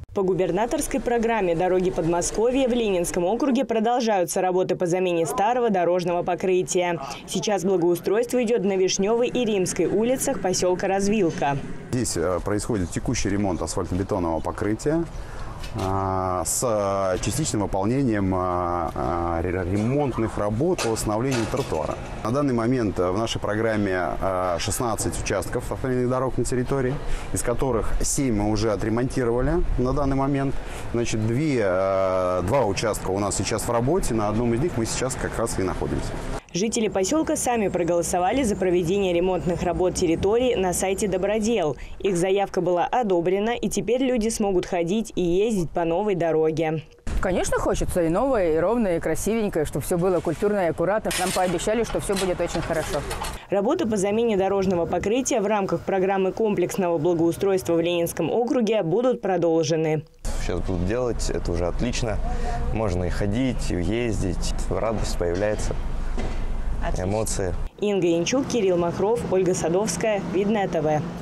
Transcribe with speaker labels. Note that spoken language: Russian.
Speaker 1: По губернаторской программе «Дороги Подмосковья» в Ленинском округе продолжаются работы по замене старого дорожного покрытия. Сейчас благоустройство идет на Вишневой и Римской улицах поселка Развилка.
Speaker 2: Здесь происходит текущий ремонт асфальтобетонного покрытия с частичным выполнением ремонтных работ по восстановлению тротуара. На данный момент в нашей программе 16 участков автомобильных дорог на территории, из которых 7 мы уже отремонтировали на данный момент. Значит, два участка у нас сейчас в работе, на одном из них мы сейчас как раз и находимся.
Speaker 1: Жители поселка сами проголосовали за проведение ремонтных работ территории на сайте «Добродел». Их заявка была одобрена, и теперь люди смогут ходить и ездить по новой дороге.
Speaker 3: Конечно, хочется и новое, и ровное, и красивенькое, чтобы все было культурно и аккуратно. Нам пообещали, что все будет очень хорошо.
Speaker 1: Работы по замене дорожного покрытия в рамках программы комплексного благоустройства в Ленинском округе будут продолжены.
Speaker 4: Сейчас будут делать, это уже отлично. Можно и ходить, и ездить. Радость появляется. Эмоции.
Speaker 1: Инга Янчук, Кирилл Махров, Ольга Садовская. Видное ТВ.